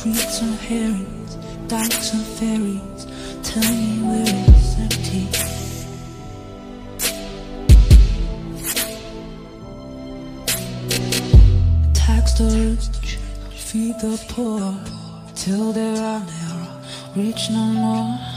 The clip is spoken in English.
Fruits and herrings, dykes and ferries, tell me where it's empty. Tax the rich, feed the poor, till there are rich no more.